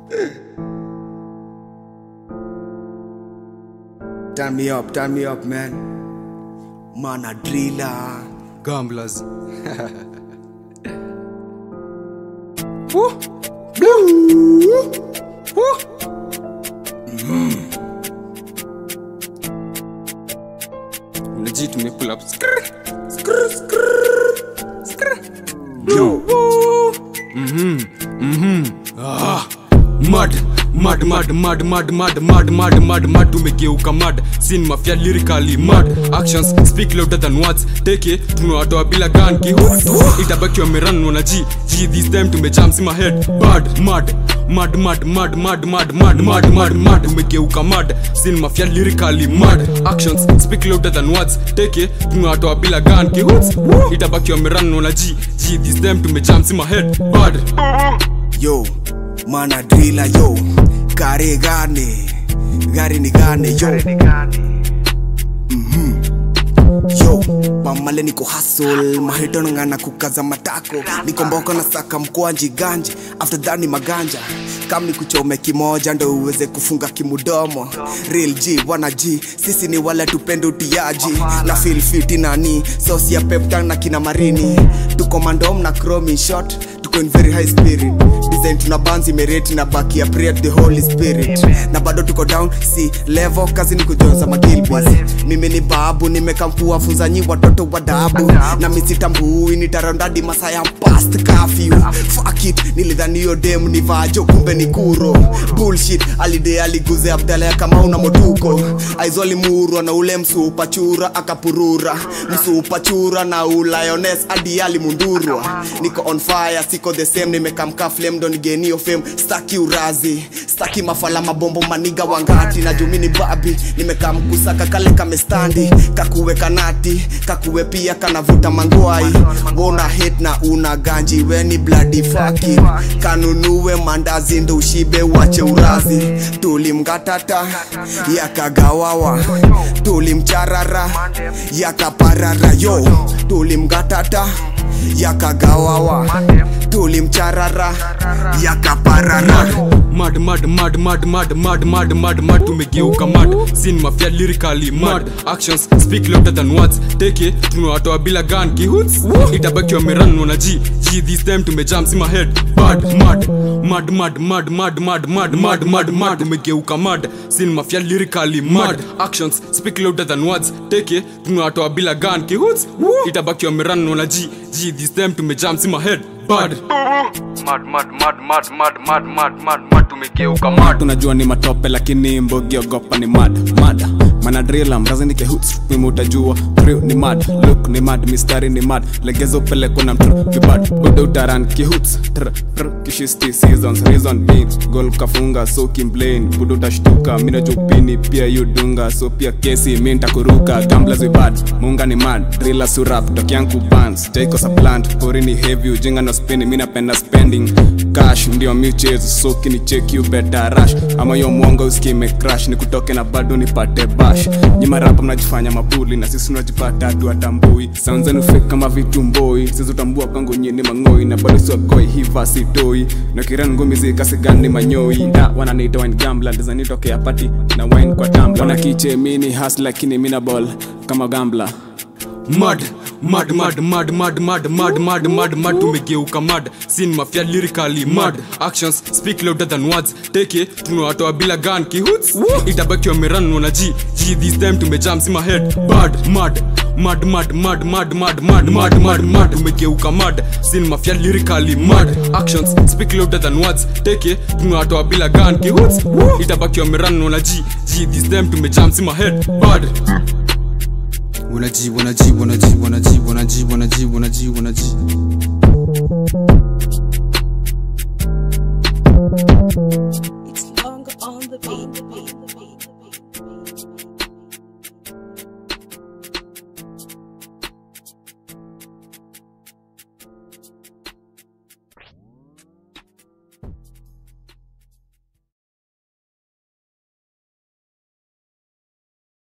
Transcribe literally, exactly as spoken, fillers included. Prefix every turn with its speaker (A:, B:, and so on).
A: Turn me up, turn me up, man. Man a driller.
B: Gamblers.
A: Woo! Blue! Woo! Mm.
B: Legit me pull up.
A: Skrr, skrr, skrr, skrr. Yo.
B: Mm-hmm. Mm-hmm. Ah. Mud. Mud, mud, mud, mud, mud, mud, mud, mud, mud, tumegeuka mud. Scene mafia lyrically mud. Actions speak louder than words. Take it, tunawatoa bila gun kihut. Itabaki wamerun wana G. G this time tumejam si my head. Bad, mud. Mud, mud, mud, mud, mud, mud, mud, mud, mud, tumegeuka mud. Scene mafia lyrically mud. Actions speak louder than words. Take it, tunawatoa bila gun kihut. Itabaki wamerun wana G. G this time tumejam si my head. Bad.
A: Yo. Man a driller, yo. Gari gani, gari ni gani, yo. Mhm. Yo, pamale niko hustle, mahito ngana kukaza matako. Niko mboka na saka mkwanji ganji, after that ni maganja. Kam ni kuchome kimoja ndo uweze kufunga kimudomo. Real G, wana G, sisi ni wale tupende utiaji. Na feel fit nani, sauce ya peptang na kina marini. Tuko mandom na chrome shot, tuko in very high spirit. Design tuna banzi mereti na baki ya pray the Holy Spirit. Na bado tuko down, si level kazi ni kujonza magilbis. Mimi ni babu, nimekampua funza nyi watoto wadabu. Na misitambui, nitarondadi masaya past curfew. Fuck it, nilidhani yo dem ni vajo kumbe ni kuro. Bullshit, alide aliguze Abdala kama una motuko. Aizoli murwa na ule msupa chura akapurura. Msupa chura na ulayones adi alimundurwa. Niko on fire, siko the same, nimekamka flame don geni of fame. Staki urazi, staki mafala mabombo maniga wangati. Na jumini babi, nimekamkusaka kale kamestandi. Kakuwe kanati, kakuwe pia kanavuta manguai. Wona hate na una ganji, weni bloody fucking. Kanunuwe mandazi ndo ushibe wache urazi. Tulimgatata, yakagawawa. Tulimcharara, yakaparara, yo. Tulimgatata, yakagawawa. Tulimcharara, yakaparara.
B: Mud, mud, mud, mud, mud, mud, mud, mud, mud, tumegeuka mud. Scene mafia lyrically mud. Actions speak louder than words. Take it, tunawatoa bila gun kihuts. Itabaki wamerun wana G. G this time tumejam si my head. Bad, mud. Mud, mud, mud, mud, mud, mud, mud, mud, mud, tumegeuka mud. Scene mafia lyrically mud. Actions speak louder than words. Take it, tunawatoa bila gun kihuts. Itabaki wamerun wana G. G this time tumejam si my head. Bad. Mad, mad, mad, mad, mad, mad, mad, mad, mad, tumegeuka mad.
C: Tunajua ni matope lakini mbogi ogopa ni mad, mad. Mana drilla mrazi nike hoots, mimi utajua crew ni mad, look ni mad, mistari ni mad. Legezo peleko na mtru vibad, udo utaran ki hoots, tr tr kishisti seasons, reason being goal kafunga so kimplain, udo utashtuka, mina jupini pia yudunga, so pia kesi mimi nitakuruka, gamblers vibad, munga ni mad, drilla surap, toki yangu bands, jaiko sa plant, pori ni heavy, ujinga no spinning, mina penda spending, cash ndio michezo, so kini check you better rush, ama yo mwonga usikime crash, ni kutoke na bado nipate bash. Nyima rapa mnajifanya mabuli na sisi tunajipata hatu atambui. Sounds zenu fake kama vitumboi, sisi utambua kwangu nyini mangoi. Na bado sio goi hiva sitoi, na kiran ngumi zikasi gani manyoi. Da wananiita wine gambler, ndiza nitokea party na wine kwa tumbler. Wana kiche mini hustle lakini mina ball kama gambler.
B: Mud, mud, mud, mud, mud, mud, mud, mud, mud, mud, tumegeuka mud. Scene mafia lyrically mud. Actions speak louder than words. Take it, tunawatoa bila gun kihuts. Itabaki wamerun wana G. G this time tumejam si my head. Bad, mud. Mud, mud, mud, mud, mud, mud, mud, mud, mud, tumegeuka mud. Scene mafia lyrically mud. Actions speak louder than words. Take it, tunawatoa bila gun kihuts. Itabaki wamerun wana G. G this time tumejam si my head. Bad.
D: Wanna G, wanna G, wanna G, wanna G, wanna G, wanna G, wanna G, wanna G.